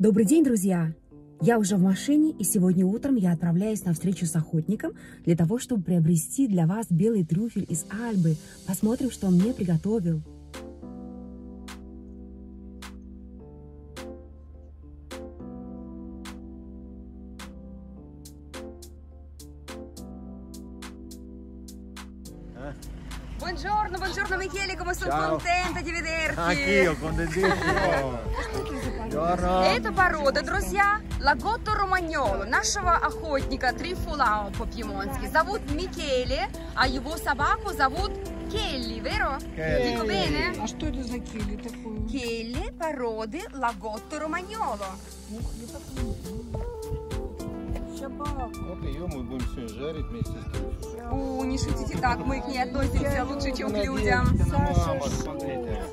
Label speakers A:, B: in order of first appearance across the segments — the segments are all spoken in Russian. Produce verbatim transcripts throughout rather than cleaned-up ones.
A: Добрый день, друзья! Я уже в машине, и сегодня утром я отправляюсь на встречу с охотником для того, чтобы приобрести для вас белый трюфель из Альбы. Посмотрим, что он мне приготовил.
B: Buongiorno, buongiorno Michele, come sono contenta di vederti.
C: Anch'io, contentissimo.
B: Это порода, друзья, Лаготто Романьоло, нашего охотника Трифулао по-пьемонски. Зовут Микеле, а его собаку зовут Келли, веро? Дико бене?
D: А что это за Келли такое?
B: Келли породы Лаготто Романьоло.
C: Вот ее мы будем сегодня жарить вместе с трюфелем.
B: У, не шутите так, мы к ней относимся лучше, чем к людям.
C: Мама, смотрите.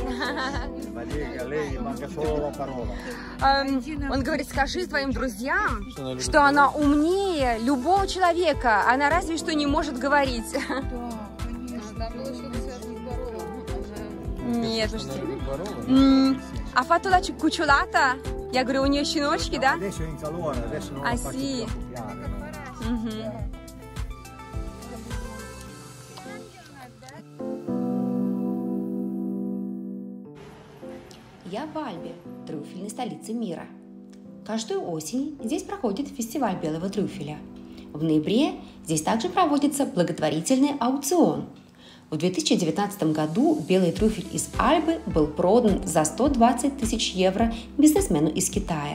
B: Он говорит, скажи твоим друзьям, что она умнее любого человека. Она разве что не может говорить. Нет, а фатула кучулата? Я говорю, у нее щеночки, да? А си.
E: Я в Альбе, трюфельной столице мира. Каждую осень здесь проходит фестиваль белого трюфеля. В ноябре здесь также проводится благотворительный аукцион. В две тысячи девятнадцатом году белый трюфель из Альбы был продан за сто двадцать тысяч евро бизнесмену из Китая.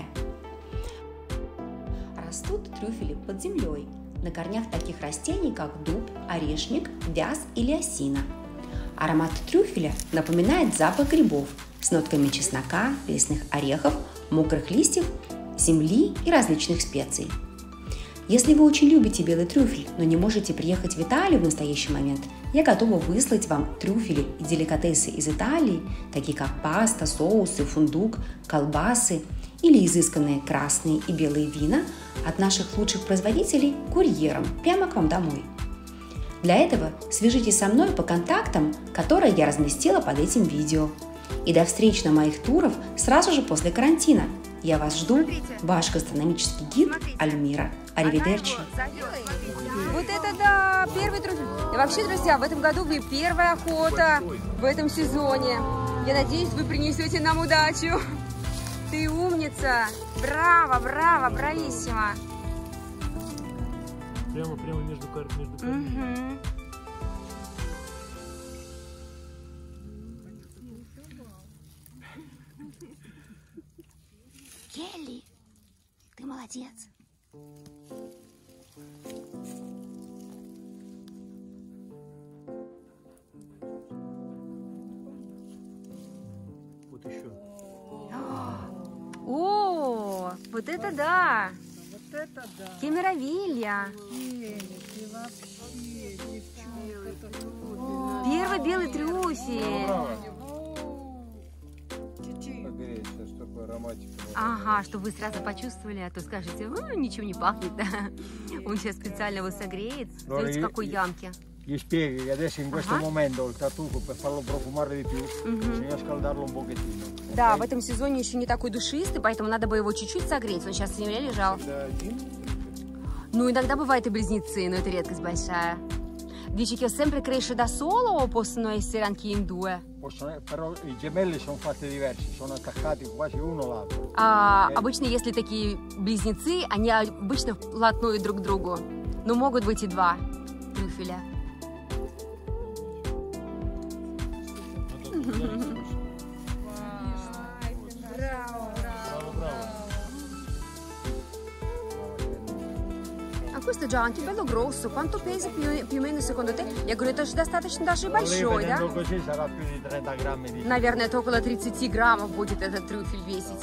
E: Растут трюфели под землей, на корнях таких растений, как дуб, орешник, вяз или осина. Аромат трюфеля напоминает запах грибов с нотками чеснока, лесных орехов, мокрых листьев, земли и различных специй. Если вы очень любите белый трюфель, но не можете приехать в Италию в настоящий момент, я готова выслать вам трюфели и деликатесы из Италии, такие как паста, соусы, фундук, колбасы или изысканные красные и белые вина от наших лучших производителей курьером прямо к вам домой. Для этого свяжитесь со мной по контактам, которые я разместила под этим видео. И до встречи на моих турах сразу же после карантина. Я вас жду. Ваш гастрономический гид Альмира. Аривидерчи.
B: Вот это да, первый трюфель. И вообще, друзья, в этом году вы первая охота в этом сезоне. Я надеюсь, вы принесете нам удачу. Ты умница. Браво, браво, брависсимо.
F: Прямо, прямо между карт, между карт.
B: Келли, ты молодец.
F: Вот еще.
B: О, вот это да.
D: Вот это да.
B: Кемеровилья.
D: Келли, ты вообще, девчонка.
B: Первый белый трюфель. Ага, чтобы вы сразу почувствовали, а то скажете, ничего не пахнет, да? Он сейчас специально его согреет. Смотрите, в какой ямке.
C: Gli spieghi che adesso in questo momento il tartufo per farlo profumare di più bisogna scaldarlo un pochettino.
B: Да, в этом сезоне еще не такой душистый, поэтому надо бы его чуть-чуть согреть. Он сейчас в земле лежал. Ну, иногда бывают и близнецы, но это редкость большая. Dici che sempre cresce da solo o possono essere anche in due?
C: Possono, però i gemelli sono fatti diversi, sono attaccati quasi uno l'altro.
B: А, обычно, если такие близнецы, они обычно вплотную друг к другу. Но могут быть и два трюфеля. Questo è già anche bello grosso. Quanto pesa più, più o meno secondo te? Я говорю, это же достаточно даже большой, да? Наверное, это около тридцати граммов будет этот трюфель весить.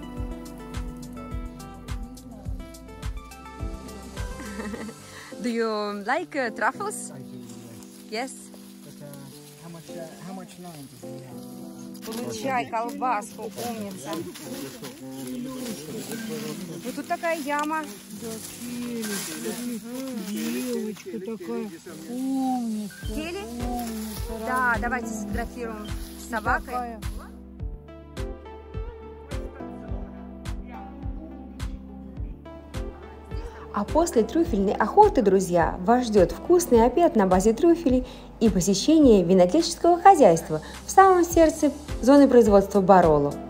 B: Do you like uh, truffles? Yes.
D: How much, uh, how much line does he have?
B: Получай колбаску, умница. Вот тут такая яма.
D: Да, Келли, девочка такая умница.
B: Келли?
D: Умница.
B: Да, давайте сфотографируем с собакой.
D: Такая.
B: А после трюфельной охоты, друзья, вас ждет вкусный обед на базе трюфелей и посещение винотеческого хозяйства в самом сердце зоны производства Бароло.